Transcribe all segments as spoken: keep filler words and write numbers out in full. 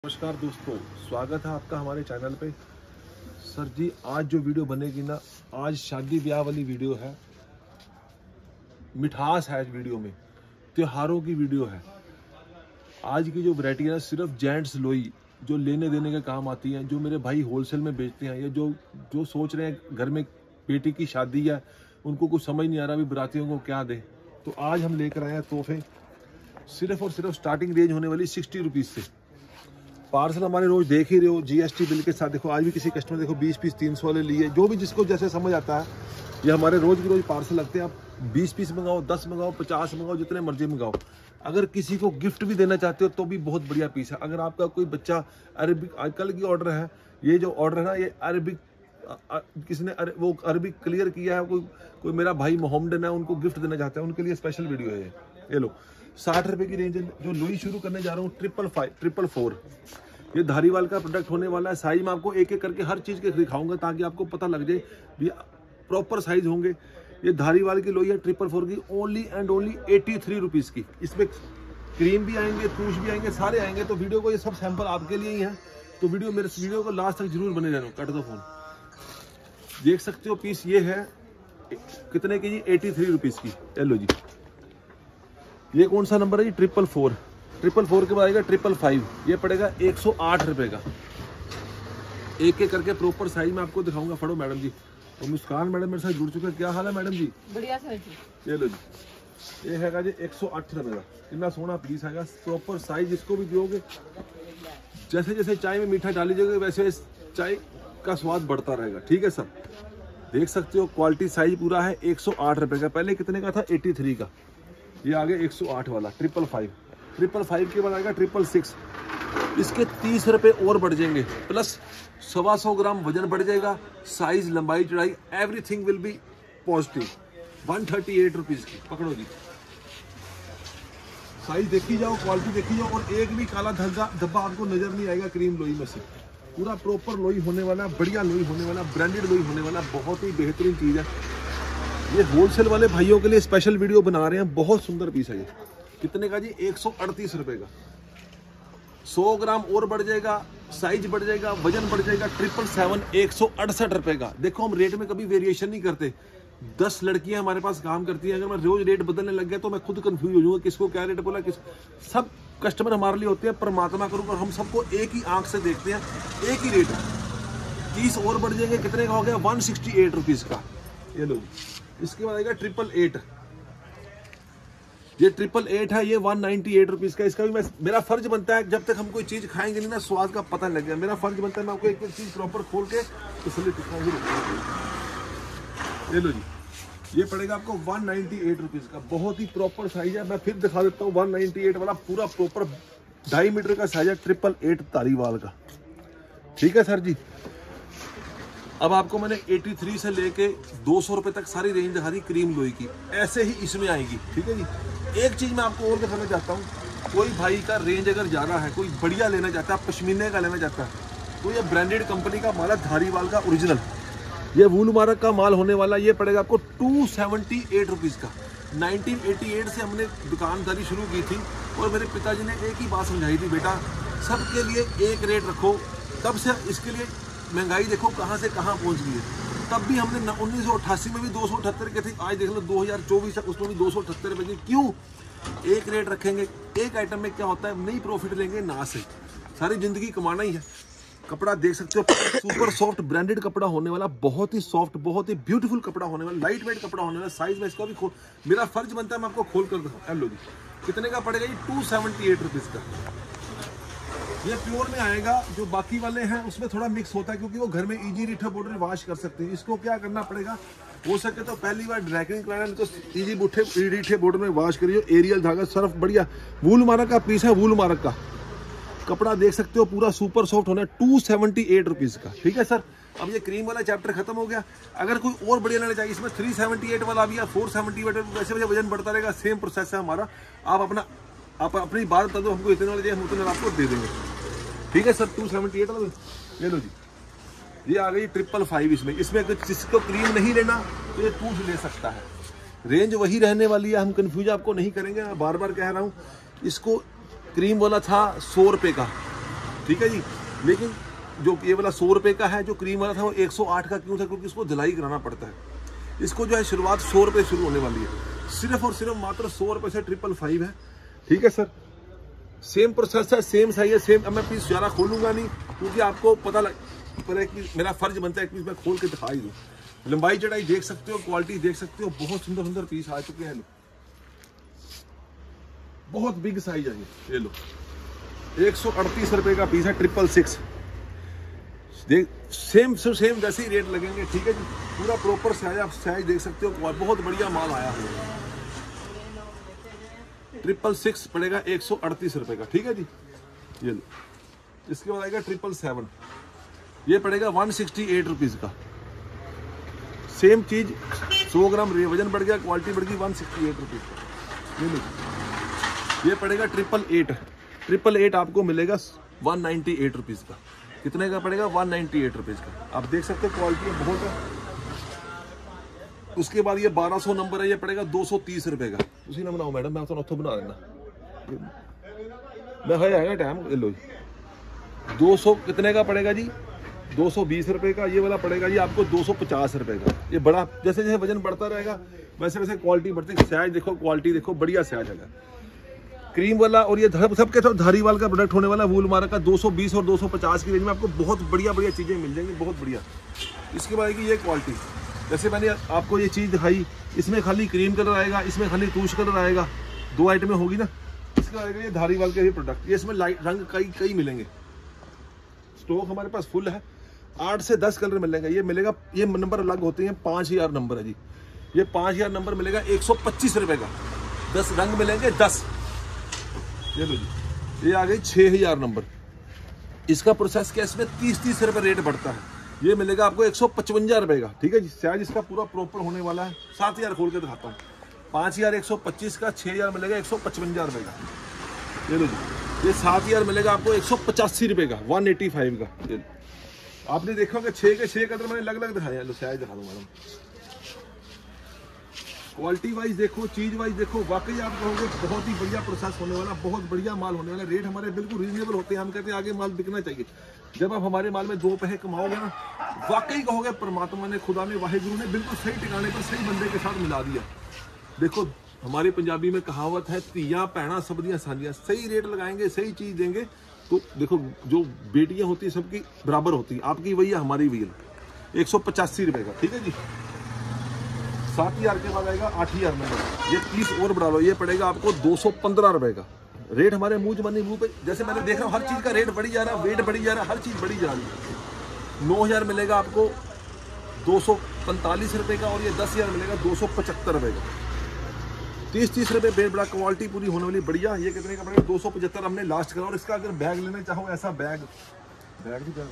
नमस्कार दोस्तों, स्वागत है आपका हमारे चैनल पे। सर जी, आज जो वीडियो बनेगी ना, आज शादी ब्याह वाली वीडियो है। मिठास है इस वीडियो में, त्योहारों की वीडियो है। आज की जो वैरायटी है ना, सिर्फ जेंट्स लोई जो लेने देने के काम आती हैं, जो मेरे भाई होलसेल में बेचते हैं, या जो जो सोच रहे हैं घर में बेटी की शादी है, उनको कुछ समझ नहीं आ रहा अभी बरातियों को क्या दें, तो आज हम लेकर आए हैं तोहफे। सिर्फ और सिर्फ स्टार्टिंग रेंज होने वाली सिक्सटी रुपीज़ से। पार्सल हमारे रोज देख ही रहे हो, जीएसटी बिल के साथ। देखो आज भी किसी कस्टमर देखो बीस पीस तीन सौ वाले लिए, जो भी जिसको जैसे समझ आता है। ये हमारे रोज की रोज पार्सल लगते हैं। आप बीस पीस मंगाओ, दस मंगाओ, पचास मंगाओ, जितने मर्जी मंगाओ। अगर किसी को गिफ्ट भी देना चाहते हो तो भी बहुत बढ़िया पीस है। अगर आपका कोई बच्चा अरबिक, आजकल की ऑर्डर है, ये जो ऑर्डर है ना, ये अरबिक किसने अर, वो अरबिक क्लियर किया है, कोई कोई मेरा भाई मोहम्मदन है, उनको गिफ्ट देना चाहते हैं, उनके लिए स्पेशल वीडियो है ये। ये लो, साठ रुपए की रेंज जो लोई शुरू करने जा रहा हूँ, ट्रिपल फाइव ट्रिपल फोर। ये धारीवाल का प्रोडक्ट होने वाला है। साइज में आपको एक एक करके हर चीज़ के दिखाऊंगा ताकि आपको पता लग जाए भी प्रॉपर साइज होंगे। ये धारीवाल की लोई है ट्रिपल फोर की, only and only eighty three rupees की। इसमें क्रीम भी आएंगे, तूश भी आएंगे, सारे आएंगे। तो वीडियो को, ये सब सैंपल आपके लिए ही है, तो वीडियो मेरे वीडियो को लास्ट तक जरूर बने रहना। कट दो फोन। देख सकते हो पीस ये है कितने की जी, एटी थ्री रुपीज़ की। लो जी, ये कौन सा नंबर है जी, ट्रिपल फोर। ट्रिपल फोर के बाद आएगा ट्रिपल फाइव, ये पड़ेगा एक सौ आठ रुपये का। एक एक करके प्रॉपर साइज में आपको दिखाऊंगा। फड़ो मैडम जी। और मुस्कान मैडम मेरे साथ जुड़ चुके हैं। क्या हाल है मैडम जी? बढ़िया सर जी। ये लो जी, ये हैगा जी एक सौ आठ रुपये का। इतना सोना पीस हैगा, प्रॉपर साइज। जिसको भी दोगे, जैसे जैसे चाय में मीठा डाल लीजिएगा, वैसे चाय का स्वाद बढ़ता रहेगा। ठीक है सर, देख सकते हो क्वालिटी, साइज पूरा है। एक सौ आठ रुपये का, पहले कितने का था, एटी थ्री का। ये आ गया एक सौ आठ वाला ट्रिपल फाइव। ट्रिपल फाइव के बाद आएगा ट्रिपल सिक्स। इसके तीस रुपये और बढ़ जाएंगे, प्लस सवा सौ ग्राम वजन बढ़ जाएगा। साइज, लंबाई, चौड़ाई, everything will be positive. One thirty eight rupees की। पकड़ो जी, साइज देखी जाओ, क्वालिटी देखी जाओ, और एक भी काला धब्बा धब्बा आपको नजर नहीं आएगा क्रीम लोई में से। पूरा प्रॉपर लोई होने वाला, बढ़िया लोई होने वाला, ब्रांडेड लोई होने वाला। बहुत ही बेहतरीन चीज़ है। ये होलसेल वाले भाइयों के लिए स्पेशल वीडियो बना रहे हैं। बहुत सुंदर पीस है ये। कितने का जी, एक सौ अड़तीस रुपए का। सौ ग्राम और बढ़ जाएगा, साइज बढ़ जाएगा, वजन बढ़ जाएगा। ट्रिपल सेवन, एक सौ अड़सठ रुपए का। देखो, हम रेट में कभी वेरिएशन नहीं करते। दस लड़कियां हमारे पास काम करती हैं। अगर मैं रोज रेट बदलने लग गया तो मैं खुद कंफ्यूज हो जाऊंगा, किसको क्या रेट बोला। किस सब कस्टमर हमारे लिए होते हैं परमात्मा के रूप, और हम सबको एक ही आंख से देखते हैं, एक ही रेट है। तीस और बढ़ जाएंगे, कितने का हो गया, वन सिक्सटी एट रुपीज का। ये लो, इसके बाद आएगा ट्रिपल एट। ये ट्रिपल एट है, ये वन नाइनटी एट रुपीज का। इसका भी मैं, मेरा फर्ज बनता है, जब तक हम कोई चीज खाएंगे नहीं ना, स्वाद का पता लग गया, मेरा फर्ज बनता है मैं आपको एक एक चीज प्रॉपर खोल के तसल्ली दिखाऊंगी। ये लो जी, ये पड़ेगा आपको वन नाइनटी एट रुपीज का। बहुत ही प्रॉपर साइज है। मैं फिर दिखा देता हूँ, वन नाइनटी एट वाला पूरा प्रॉपर ढाई मीटर का साइज है, ट्रिपल एट धारीवाल का। ठीक है सर जी। अब आपको मैंने तिरासी से लेके दो सौ रुपए तक सारी रेंज दिखा दी क्रीम लोई की। ऐसे ही इसमें आएगी। ठीक है जी। एक चीज मैं आपको और दिखाना चाहता हूँ, कोई भाई का रेंज अगर ज्यादा है, कोई बढ़िया लेना चाहता है, पश्मीने का लेना चाहता है, तो ये ब्रांडेड कंपनी का माल है, धारीवाल का ओरिजिनल। ये वूल मार्क का माल होने वाला। ये पड़ेगा आपको टू सेवेंटी एट रुपीज का। नाइनटीन एटी एट से हमने दुकानदारी शुरू की थी, और मेरे पिताजी ने एक ही बात समझाई थी, बेटा सबके लिए एक रेट रखो। तब से इसके लिए महंगाई देखो कहाँ से कहाँ पहुँच गई है। तब भी हमने उन्नीस सौ अट्ठासी में भी दो सौ अठहत्तर के थे, आज देख लो दो हज़ार चौबीस तक उसमें भी दो सौ अठहत्तर रुपये की। क्यों? एक रेट रखेंगे। एक आइटम में क्या होता है, नहीं प्रॉफिट लेंगे ना से, सारी जिंदगी कमाना ही है। कपड़ा देख सकते हो, सुपर सॉफ्ट ब्रांडेड कपड़ा होने वाला, बहुत ही सॉफ्ट, बहुत ही ब्यूटीफुल कपड़ा होने वाला, लाइट वेट कपड़ा होने वाला। साइज में इसका भी खोल, मेरा फर्ज बनता है मैं आपको खोल कर दूँ। लो जी, कितने का पड़ेगा जी, टू सेवेंटी एट रुपीज़ का। ये प्योर में आएगा। जो बाकी वाले हैं उसमें थोड़ा मिक्स होता है, क्योंकि वो घर में इजी रीठा बॉर्डर वॉश कर सकते हैं। इसको क्या करना पड़ेगा, हो सके तो पहली बार ड्रैकिंग कराना, तो इजी बूठे रीठे बॉर्डर में वॉश करिए। एरियल धागा, सर्फ, बढ़िया वूल मार्क का पीस है। वूल मार्क का कपड़ा देख सकते हो, पूरा सुपर सॉफ्ट होना है। टू सेवेंटी एट रुपीज का। ठीक है सर। अब ये क्रीम वाला चैप्टर खत्म हो गया। अगर कोई और बढ़िया लेना चाहिए, इसमें थ्री सेवेंटी एट वाला भी है, फोर सेवेंटी एट, वैसे वैसे वजन बढ़ता रहेगा। सेम प्रोसेस है हमारा। आप अपना आप अपनी बात बता दो, हमको इतने वाले चाहिए, हम उतने आपको दे देंगे। ठीक है सर। टू सेवेंटी एट वाला ले लो जी। ये आ गई ट्रिपल फाइव। इसमें इसमें अगर जिसको क्रीम नहीं लेना तो ये टूथ ले सकता है। रेंज वही रहने वाली है, हम कंफ्यूज आपको नहीं करेंगे। मैं बार बार कह रहा हूँ, इसको क्रीम वाला था सौ रुपये का, ठीक है जी। लेकिन जो ये वाला सौ रुपये का है, जो क्रीम वाला था वो एक सौ आठ का क्यों था? क्योंकि इसको धुलाई कराना पड़ता है। इसको जो है शुरुआत सौ रुपये शुरू होने वाली है, सिर्फ और सिर्फ मात्र सौ रुपये से ट्रिपल फाइव है। ठीक है सर, सेम प्रोसेस है, सेम साइज है, सेम। अब मैं पीस ज़्यादा खोलूंगा नहीं क्योंकि आपको पता लग पड़े कि मेरा फर्ज बनता है कि पीस मैं खोल के दिखा ही दूँ। लंबाई चढ़ाई देख सकते हो, क्वालिटी देख सकते हो, बहुत सुंदर सुंदर पीस आ चुके हैं। लो, बहुत बिग साइज है ये। लो, एक सौ अड़तीस रुपये का पीस है, ट्रिपल सिक्स। देख सेम टू सेम वैसे ही रेट लगेंगे। ठीक है जी, पूरा प्रॉपर साइज आप साइज देख सकते हो, बहुत बढ़िया माल आया है। ट्रिपल सिक्स पड़ेगा एक सौ अड़तीस रुपये का। ठीक है जी, ये लो। इसके बाद आएगा ट्रिपल सेवन, ये पड़ेगा वन सिक्सटी एट रुपीज़ का। सेम चीज, सौ ग्राम वजन बढ़ गया, क्वालिटी बढ़ गई, वन सिक्सटी एट रुपीज़ का। ये लो, ये पड़ेगा ट्रिपल एट। ट्रिपल एट आपको मिलेगा वन नाइन्टी एट रुपीज़ का। कितने का पड़ेगा? वन नाइन्टी एट रुपीज़ का। आप देख सकते हो क्वालिटी बहुत है। उसके बाद ये बारह सौ नंबर है, ये पड़ेगा दो सौ तीस रुपये का। उसी ना बनाओ मैडम, मैं तो नथो बना देना, मैं है टाइम। लो जी, दो सौ कितने का पड़ेगा जी? दो सौ बीस रुपये का। ये वाला पड़ेगा जी आपको दो सौ पचास रुपये का। ये बड़ा, जैसे जैसे वजन बढ़ता रहेगा वैसे वैसे क्वालिटी बढ़ती है। साइज देखो, क्वालिटी देखो, बढ़िया साइज है क्रीम वाला। और ये सबके सब धारीवाल का प्रोडक्ट होने वाला, वूल मार्क का। दो सौ बीस और दो सौ पचास की रेंज में आपको बहुत बढ़िया बढ़िया चीज़ें मिल जाएंगी, बहुत बढ़िया। इसके बाद आएगी ये क्वालिटी, जैसे मैंने आपको ये चीज़ दिखाई, इसमें खाली क्रीम कलर आएगा, इसमें खाली तूश कलर आएगा, दो आइटमें होगी ना। इसके बाद आएगा ये धारीवाल के ये प्रोडक्ट, ये इसमें लाइट रंग कई कई मिलेंगे। स्टॉक हमारे पास फुल है, आठ से दस कलर मिलेंगे। ये मिलेगा, ये नंबर अलग होते हैं, पाँच हज़ार नंबर है जी। ये पाँच हज़ार नंबर मिलेगा एक सौ पच्चीस रुपये का। दस रंग मिलेंगे, दस। ये लो जी, ये आ गई छः हज़ार नंबर। इसका प्रोसेस क्या है, इसमें तीस तीस रुपये रेट बढ़ता है। ये मिलेगा आपको एक सौ पचवंजा रुपये का। ठीक है जी, साइज इसका पूरा प्रॉपर होने वाला है। सात हज़ार खोल के दिखाता हूँ। पाँच हज़ार एक सौ पच्चीस का, छः हज़ार मिलेगा एक सौ पचवंजा रुपये का। ये लो जी, ये सात हज़ार मिलेगा आपको एक सौ पचासी रुपये का, वन एटी फाइव का। ये आपने देखा होगा छः के छः कलर मैंने अलग अलग दिखाया। लो साइज दिखा दूँ मैडम, क्वालिटी वाइज देखो, चीज वाइज देखो, वाकई आप कहोगे बहुत ही बढ़िया प्रोसेस होने वाला, बहुत बढ़िया माल होने वाला। रेट हमारे बिल्कुल रीजनेबल होते हैं। हम कहते हैं आगे माल बिकना चाहिए। जब आप हमारे माल में दो पैसे कमाओगे ना, वाकई कहोगे परमात्मा ने, खुदा ने, वाहिगुरु ने बिल्कुल सही ठिकाने पर सही बंदे के साथ मिला दिया। देखो हमारे पंजाबी में कहावत है, तियां भैणा सब दियां सांझियां। सही रेट लगाएंगे, सही चीज देंगे तो देखो जो बेटियां होती है सबकी बराबर होती है। आपकी वही है, हमारी वही है। एक सौ पचासी रुपये का। ठीक है जी, सात हज़ार के बाद आएगा आठ हज़ार नंबर। ये पीस और बढ़ा लो, ये पड़ेगा आपको दो सौ पंद्रह रुपये का। रेट हमारे मुंह जबानी मुंह पे, जैसे मैंने देख रहा हूँ हर चीज़ का रेट बढ़ी जा रहा है, वेट बढ़ी जा रहा है, हर चीज़ बढ़ी जा रही है। नौ हज़ार मिलेगा आपको दो सौ पैंतालीस रुपये का, और ये दस हज़ार मिलेगा दो सौ पचहत्तर रुपये का। तीस तीस रुपये बेड बड़ा, क्वालिटी पूरी होने वाली बढ़िया। ये कितने का पड़ेगा? दो सौ पचहत्तर हमने लास्ट करा। और इसका अगर बैग लेना चाहो, ऐसा बैग बैग भी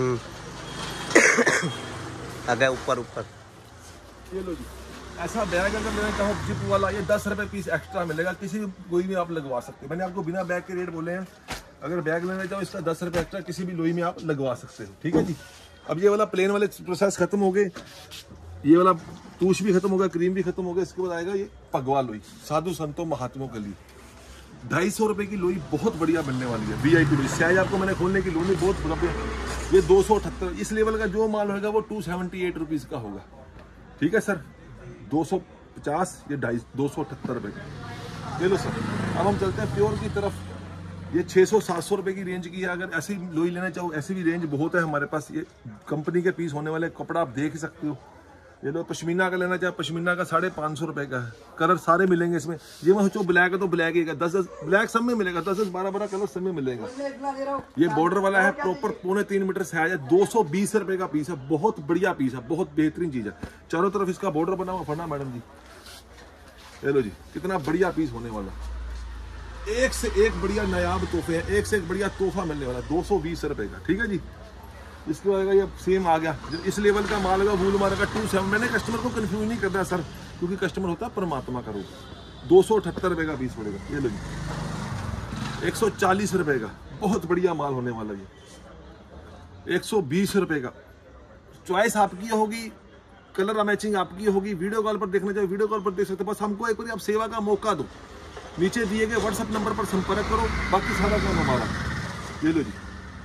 अगर ऊपर ऊपर ये लो जी, ऐसा बैग अगर लेना चाहो जिप वाला, ये दस रुपये पीस एक्स्ट्रा मिलेगा। किसी भी कोई भी आप लगवा सकते हो। मैंने आपको बिना बैग के रेट बोले हैं। अगर बैग लेना चाहो इसका दस रुपये एक्स्ट्रा किसी भी लोई में आप लगवा सकते हो। ठीक है जी। अब ये वाला प्लेन वाले प्रोसेस खत्म हो गए, ये वाला तूश भी खत्म हो गया, क्रीम भी खत्म हो गया। इसके बाद आएगा ये पगवा लोई, साधु संतों महात्मों के लिए ढाई सौ रुपये की लोई, बहुत बढ़िया बनने वाली है। वी आई पी लोई, साइज आपको मैंने खोलने की लोई बहुत बढ़िया। ये दो सौ अठहत्तर, इस लेवल का जो माल होगा वो टू सेवेंटी एट रुपीज़ का होगा। ठीक है सर, दो सौ पचास, ये ढाई दो सौ अठहत्तर रुपये का। ले लो सर। अब हम चलते हैं प्योर की तरफ। ये छः सौ सात सौ रुपये की रेंज की है। अगर ऐसी लोई लेना चाहो, ऐसी भी रेंज बहुत है हमारे पास। ये कंपनी के पीस होने वाले, कपड़ा आप देख ही सकते हो। ये लो पश्मीना का लेना चाहे, पश्मीना का साढ़े पाँच सौ रुपये का है। कलर सारे मिलेंगे इसमें। ये मैं सोचो ब्लैक है तो ब्लैक ही का, दस दस ब्लैक सब में मिलेगा, दस दस बारह बारह कलर सब में मिलेगा। ये बॉर्डर वाला है, प्रॉपर पौने तीन मीटर साइज है, दो सौ बीस रुपये का पीस है। बहुत बढ़िया पीस है, बहुत बेहतरीन चीज़ है। चारों तरफ इसका बॉर्डर बना हुआ, फरना मैडम जी। ले लो जी, कितना बढ़िया पीस होने वाला। एक से एक बढ़िया नायाब तोहफे हैं, एक से एक बढ़िया तोहफा मिलने वाला, दो सौ बीस रुपये का। ठीक है जी। इसके बाद ये सेम आ गया, इस लेवल का माल होगा, वूल मार्क का टू सेवन। मैंने कस्टमर को कंफ्यूज नहीं करना सर, क्योंकि कस्टमर होता है परमात्मा का रूप। दो सौ अठहत्तर रुपये का पीस पड़ेगा। ये लो जी, एक सौ चालीस रुपये का, बहुत बढ़िया माल होने वाला। ये एक सौ बीस रुपये का। चॉइस आपकी होगी, कलर मैचिंग आपकी होगी। वीडियो कॉल पर देखना चाहिए, वीडियो कॉल पर देख सकते हो। बस हमको एक बार आप सेवा का मौका दो, नीचे दिए गए व्हाट्सएप नंबर पर संपर्क करो, बाकी सारा काम हमारा। ये लो जी,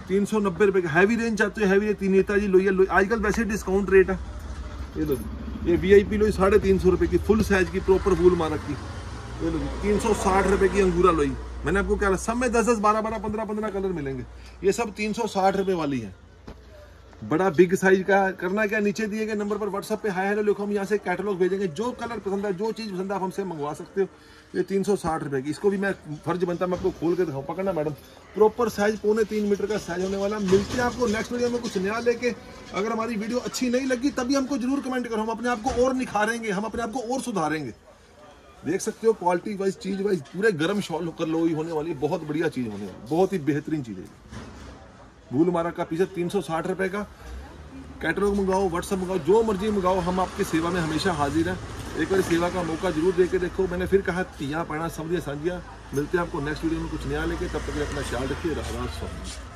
तीन सौ नब्बे रुपए का। हैवी रेंज चाहते हो हैवी, तीन नेताजी लोई लोई आजकल वैसे डिस्काउंट रेट है। ये लो ये वी आई पी लोई साढ़े तीन सौ रुपए की, फुल साइज की, प्रॉपर वूल मारक की। ये लो तीन सौ साठ रुपए की अंगूरा लोई। मैंने आपको क्या, सब में दस दस बारह बारह पंद्रह पंद्रह कलर मिलेंगे। ये सब तीन सौ साठ रुपए वाली है। बड़ा बिग साइज का करना क्या, नीचे दिए गए नंबर पर व्हाट्सएप पे हाय हेलो लिखो, हम यहाँ से कैटलॉग भेजेंगे। जो कलर पसंद है, जो चीज़ पसंद है, आप हमसे मंगवा सकते हो। ये तीन सौ साठ रुपए की। इसको भी मैं फर्ज बनता है मैं आपको खोल के दिखाऊँ। पकड़ना मैडम, प्रॉपर साइज पौने तीन मीटर का साइज होने वाला। मिलते हैं आपको नेक्स्ट वीडियो में कुछ नया लेके। अगर हमारी वीडियो अच्छी नहीं लगी तभी हमको जरूर कमेंट करो, हम अपने आप को और निखारेंगे, हम अपने आप को और सुधारेंगे। देख सकते हो क्वालिटी वाइज, चीज वाइज, पूरे गर्म शॉल होकर लोई होने वाली है। बहुत बढ़िया चीज होने वाली, बहुत ही बेहतरीन चीज है। भूल मारा का पीछे तीन सौ साठ रुपए का। कैटलॉग मंगाओ, व्हाट्सएप मंगाओ, जो मर्जी मंगाओ, हम आपकी सेवा में हमेशा हाजिर हैं। एक बार सेवा का मौका जरूर दे के देखो। मैंने फिर कहा, तियाँ पैना समझिए साझिया। मिलते हैं आपको नेक्स्ट वीडियो में कुछ नया लेके, तब तक अपना ख्याल रखिए। राधा स्वामी।